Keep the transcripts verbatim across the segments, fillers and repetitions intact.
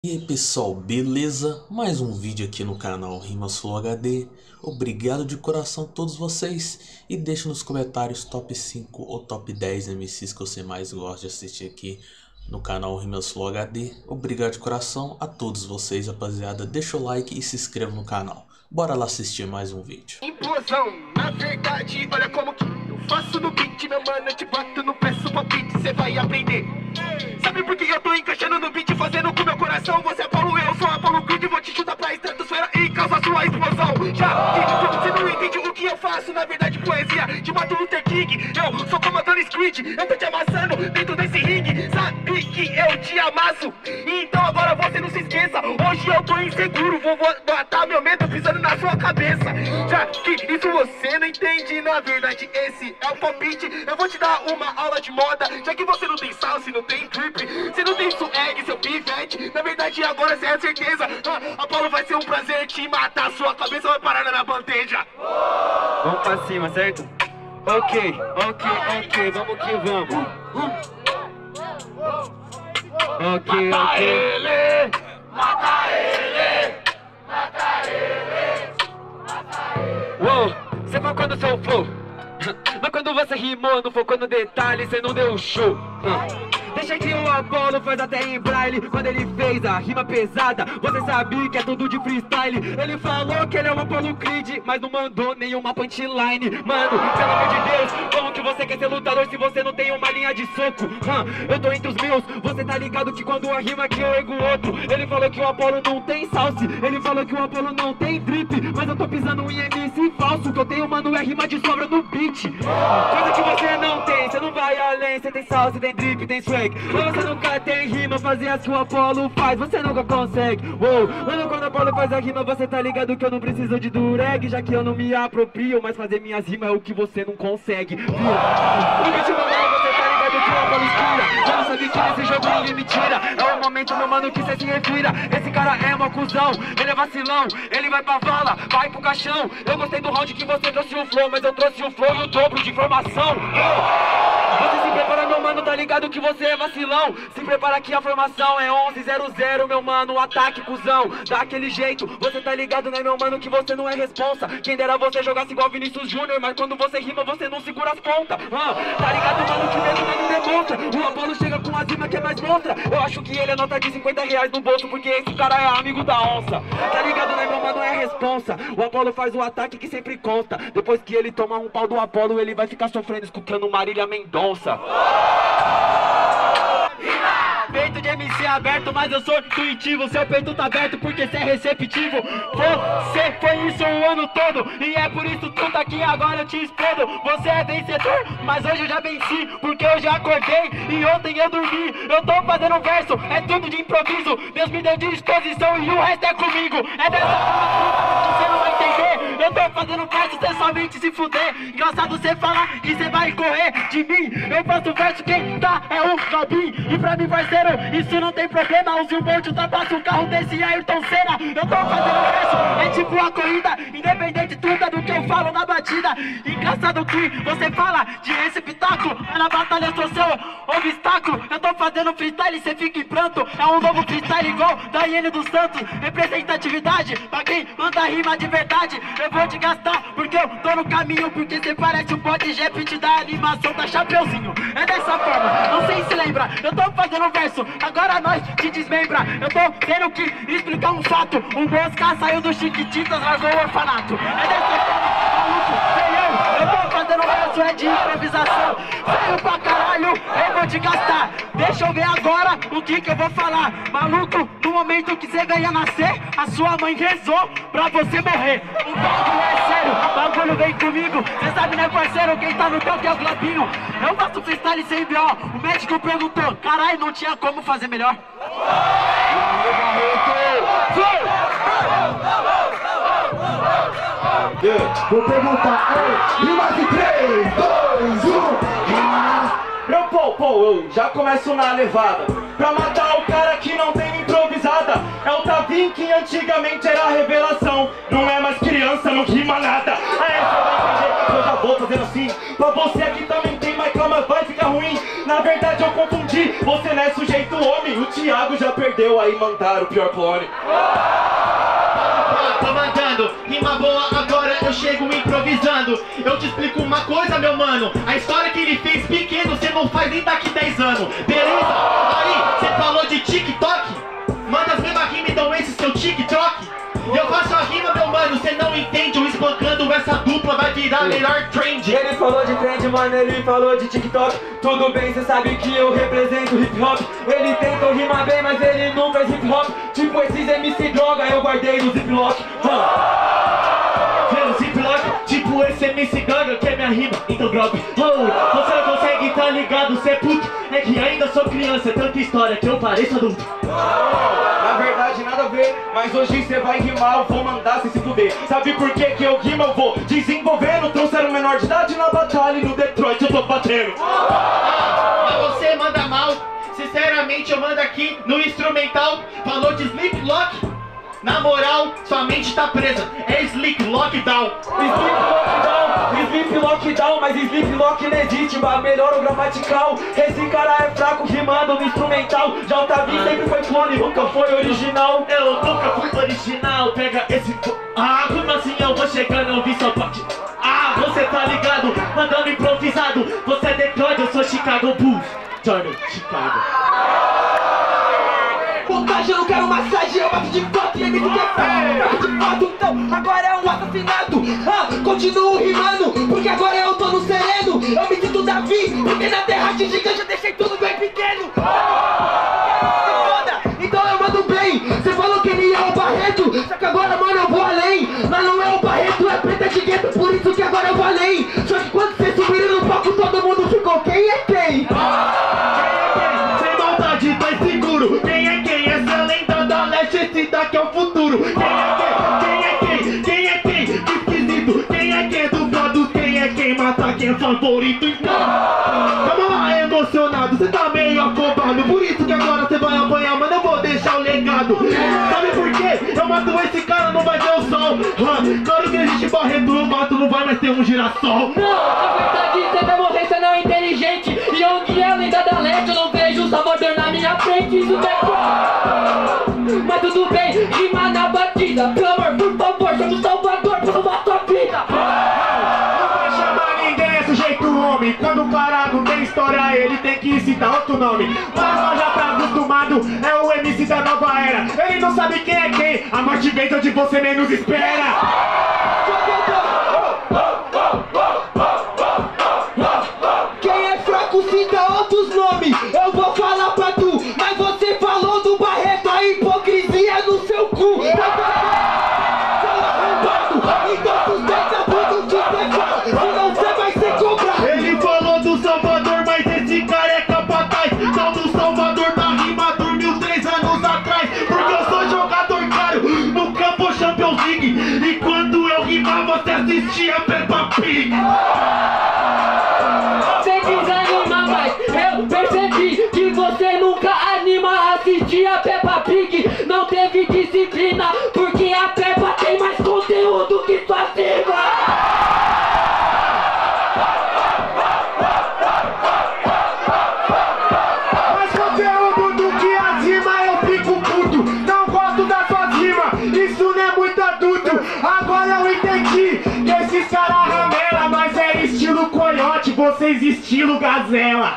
E aí pessoal, beleza? Mais um vídeo aqui no canal Rimas Flow H D. Obrigado de coração a todos vocês. E deixa nos comentários top cinco ou top dez M Cs que você mais gosta de assistir aqui no canal Rimas Flow H D. Obrigado de coração a todos vocês, rapaziada. Deixa o like e se inscreva no canal. Bora lá assistir mais um vídeo. Implosão, na verdade, olha como que eu faço no beat, meu mano, eu te bato no peço palpite, cê vai aprender. Sabe por que eu tô encaixando no beat, fazendo com meu coração? Você é Apolo, eu sou Apolo Creed, vou te chutar pra estratosfera e causar sua explosão. Já que você não entende o que eu faço, na verdade poesia de Martin Luther King. Eu sou como Adonis Creed, eu tô te amassando dentro desse ringue. Sabe que eu te amasso, então agora você não se esqueça. Hoje eu tô inseguro, vou matar meu medo pisando na sua cabeça. Já que isso você não entende, na verdade esse é o palpite. Eu vou te dar uma aula de moda, já que você não tem salsa, não tem drip, você não tem swag, seu pivete. Na verdade agora você é certeza. ah, Apolo, vai ser um prazer te matar, sua cabeça vai parar na bandeja. Vamos pra cima, certo? Ok, ok, ok, vamos que vamos. Ok, Mata ok. ele! Mata ele! Mata ele! Uou, você focou no seu flow. Mas quando você rimou, não focou no detalhe, você não deu show. Hum. Deixa que o Apolo faz até em braille. Quando ele fez a rima pesada, você sabia que é tudo de freestyle. Ele falou que ele é o Apolo Creed, mas não mandou nenhuma punchline. Mano, pelo amor de Deus, como que você quer ser lutador se você não tem uma linha de soco? Hum, eu tô entre os meus, você tá ligado que quando a rima aqui eu ergo outro. Ele falou que o Apolo não tem salse, ele falou que o Apolo não tem drip, mas eu tô pisando em M C falso. Que eu tenho, mano, é rima de sobra no beat. Coisa que você não tem, você não vai além. Você tem salsa, tem drip, tem swag, mas você nunca tem rima, fazer as que o Apolo faz, você nunca consegue. Uou, mano, quando o Apolo faz a rima, você tá ligado que eu não preciso de dureg, já que eu não me aproprio, mas fazer minhas rimas é o que você não consegue. Viu? No beat normal, você tá ligado que o Apolo inspira. Eu não sabia que nesse jogo ele me tira. É o momento, meu mano, que cê se refira. Esse cara é uma cuzão, ele é vacilão, ele vai pra vala, vai pro caixão. Eu gostei do round que você trouxe o flow, mas eu trouxe o flow e o dobro de informação. Você se prepara, meu mano, tá ligado que você é vacilão. Se prepara que a formação é onze zero zero, meu mano, ataque, cuzão. Daquele jeito, você tá ligado, né, meu mano, que você não é responsa. Quem dera você jogasse igual Vinícius Júnior, mas quando você rima, você não segura as pontas. ah, Tá ligado, mano, que mesmo não demonstra. O Apolo chega com a rima que é mais monstra. Eu acho que ele é nota de cinquenta reais no bolso, porque esse cara é amigo da onça. Tá ligado, né, meu mano, é responsa. O Apolo faz o ataque que sempre consta. Depois que ele toma um pau do Apolo, ele vai ficar sofrendo escutando Marília Mendonça. Peito de M C aberto, mas eu sou intuitivo. Seu peito tá aberto porque cê é receptivo. Você foi isso o ano todo, e é por isso tudo aqui agora eu te explodo. Você é vencedor, mas hoje eu já venci, porque eu já acordei e ontem eu dormi. Eu tô fazendo verso, é tudo de improviso. Deus me deu disposição e o resto é comigo. É dessa forma que você não vai entender. Eu tô fazendo verso, cê somente se fuder. Engraçado cê falar que cê vai correr de mim. Eu faço verso, quem tá é o Robin. E pra mim, parceiro, isso não tem problema. O Silvão ultrapassa o carro desse Ayrton Senna. Eu tô fazendo verso, é tipo uma corrida, independente tudo do que eu falo na batida. Engraçado que você fala de receptáculo, mas na batalha sou seu obstáculo. Eu tô fazendo freestyle e cê fica em pranto. É um novo freestyle igual Daiane dos Santos. Representatividade pra quem manda rima de verdade. Eu vou te gastar porque eu tô no caminho, porque cê parece um bode Jeff da animação da Chapeuzinho. É dessa forma, não sei se lembra. Eu tô fazendo verso, agora nós te desmembra. Eu tô tendo que explicar um fato. O Mosca saiu do Chiquititas, largou o orfanato. É dessa forma, maluco, sei eu. Eu tô fazendo verso, é de improvisação. Veio pra caralho, eu vou te gastar. Deixa eu ver agora o que que eu vou falar. Maluco, no momento que você veio nascer, a sua mãe rezou pra você morrer. O bagulho é sério, o bagulho vem comigo. Cê sabe, né, parceiro, quem tá no campo é o Globinho. Eu faço freestyle sem B O. O médico perguntou, caralho, não tinha como fazer melhor. Vou perguntar, ei, rima de três, dois, um. Eu, pô, pô, eu já começo na levada pra matar o cara que não tem improvisada. É o Tavim que antigamente era a revelação. Não é mais criança, não rima nada. Aí você vai entender que eu já vou fazendo assim. Pra você aqui também tem, mas calma, vai ficar ruim. Na verdade eu confundi, você não é sujeito homem. O Thiago já perdeu, aí mandaram o pior clone. Tô mandando, rima boa, agora eu chego improvisando. Eu te explico uma coisa, meu mano. A história que ele fez pequeno, cê não faz nem daqui dez anos. Beleza? Aí, cê falou de TikTok? Manda as mesmas rimas, então esse seu TikTok. E eu faço a rima, meu mano, cê não entende. Eu espancando essa dupla vai virar melhor trend. Ele falou de trend, mano, ele falou de TikTok. Tudo bem, cê sabe que eu represento hip hop. Ele tentou rimar bem, mas ele não fez hip hop. Tipo esses M C droga, eu guardei no ziplock. Vendo ziplock, tipo esse M C Gaga que é minha rima, então drop. Oh, você não consegue, tá ligado, cê é puto. É que ainda sou criança, é tanta história que eu pareço adulto. Na verdade nada a ver, mas hoje cê vai rimar, eu vou mandar cê se fuder. Sabe por que que eu rimo, eu vou desenvolvendo. Trouxeram menor de idade na batalha e no Detroit eu tô batendo. Ah, mas você manda mal, sinceramente eu mando aqui no instrumental. Falou de Sleep Lock, na moral, sua mente tá presa, é Sleep Lockdown. Sleep Lockdown, Sleep Lockdown, mas Sleep Lock não existe, mas melhora o gramatical. Esse cara é fraco rimando no instrumental. Já o Tavi sempre foi clone, nunca foi original. Eu nunca fui original, pega esse... Ah, como assim eu vou chegando, eu vi sua parte. Ah, você tá ligado, mandando improvisado. Você é Detroit, eu sou Chicago Bulls. Jordan, Chicago. Montagem, eu não quero massagem, eu bato de foto e M C que é fraco de foto, então agora é um assassinato. Ah, continuo rimando, porque agora eu tô no sereno. Eu me sinto Davi, porque na terra de gigante eu deixei tudo bem pequeno. Foda, então eu mando bem. Você falou que ele é o Barreto, só que agora, mano, eu vou além. Mas não é o Barreto, é preta de gueto, por isso que agora eu vou além. Só que quando vocês subiram no palco, todo mundo ficou, quem é quem? Quem é quem? Sem maldade, tá seguro. Quem é quem? Essa lenda da leste, esse daqui é o futuro. Quem é quem? Quem é quem? Quem é quem? Que esquisito. Quem é quem? Dublado, quem é quem? Mata quem é favorito. Então, vamos lá, emocionado. Cê tá meio afobado, por isso que agora cê vai apanhar, mas eu vou deixar o legado. Sabe por quê? Eu mato esse cara, não vai ter o sol. Ah, claro que existe Barreto, eu mato, não vai mais ter um girassol. Não, na verdade você vai morrer, você não é inteligente. E eu que é a lenda da leste, eu não vejo o Salvador na minha frente. Isso é... Mas tudo bem, rima na batida. Pelo amor, por favor, somos Salvador, salva a sua vida. Não vai chamar ninguém, é sujeito homem. Quando o cara não tem história, ele tem que citar outro nome. Mas nós já tá acostumado, é o M C da nova era. Ele não sabe quem é quem, a morte vem onde você menos espera. Quem é fraco cita outros nomes. Eu vou falar pra tu, mas você falou do Barreto, a hipocrisia no seu cu. Então sustenta tudo que você fala, senão você vai ser cobrado. Ele falou do Salvador, mas esse cara é capataz. Tal do Salvador da rima dormiu três anos atrás. Porque eu sou jogador caro no campo Champions League. E quando eu rimava, você assistia Peppa Pig. Você quis animar, mas eu percebi que você nunca anima a assistir a Peppa Pig. Não teve disciplina, porque a Peppa tem mais conteúdo que sua sigla. Mais conteúdo do que as rimas, eu fico puto. Não gosto das suas rimas, isso não é muito adulto. Agora eu entendi que esses caras ramela, mas é estilo coiote, vocês estilo gazela.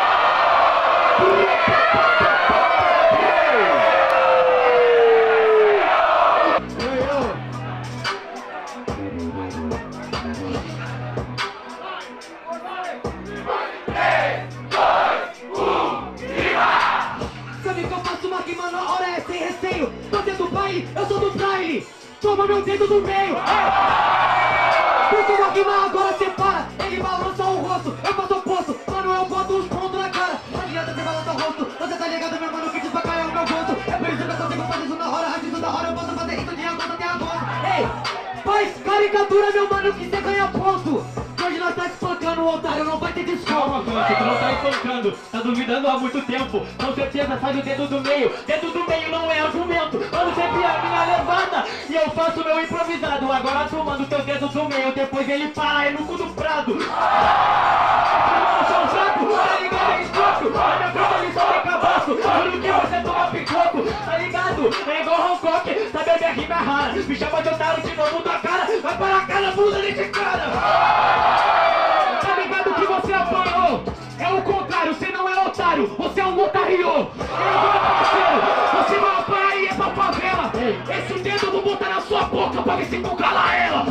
Sabe que eu faço uma rima na hora, é sem receio. Você é do baile, eu sou do braille. Toma meu dedo do meio. Porque uma rima agora separa. Ele balança o rosto, eu faço o poço. Mano, eu boto os pontos na cara. Não adianta você balançar o rosto. Você tá ligado, meu mano, que desbacalha o meu gosto. É por isso que eu consigo fazer isso na hora. Antes isso da hora, eu posso fazer isso de agosto até agosto. Ei, faz caricatura, meu mano, que você ganha ponto. Hoje nós tá espancando o otário, não vai ter desconto. Calma, Gancho, tu não tá espancando, tá duvidando há muito tempo. Com certeza faz o dedo do meio, dedo do meio não é argumento. Mano, sempre a minha levada e eu faço meu improvisado. Agora tu manda o teu dedo do meio, depois ele para, é no cu do prado. Mano, sou fraco, tá ligado, é é igual Hancock, sabe a minha rima é rara. Me chama de otário de novo da cara, vai para a cara, bunda desse cara. Tá ligado que você apanhou? É o contrário, você não é otário, você é um otário. Você vai apanhar e é pra favela. Esse dedo eu vou botar na sua boca pra ver se tu cala ela.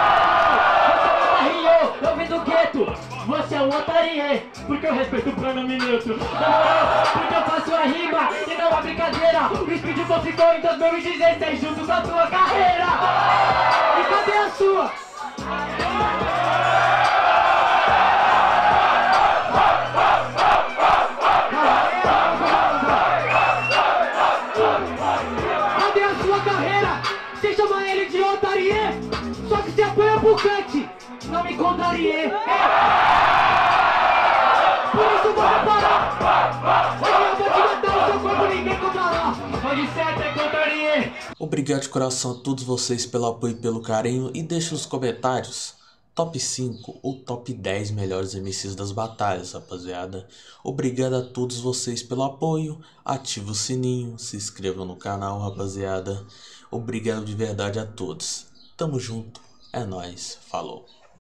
Eu vim do gueto, você é um otarie, porque eu respeito o pronome neutro. Porque eu faço a rima e não a brincadeira. O Speed ficou em dois mil e dezesseis junto com a sua carreira. E cadê a sua? Cadê a sua carreira? Você chama ele de otarie, só que você apoia pro cante. Não me contrarie. Por isso vou parar. Hoje eu vou te matar no seu corpo, ninguém contará. Pode ser até contrarie. Obrigado de coração a todos vocês pelo apoio e pelo carinho. E deixe nos comentários top cinco ou top dez melhores M Cs das batalhas, rapaziada. Obrigado a todos vocês pelo apoio. Ative o sininho, se inscreva no canal, rapaziada. Obrigado de verdade a todos. Tamo junto. É nóis. Falou.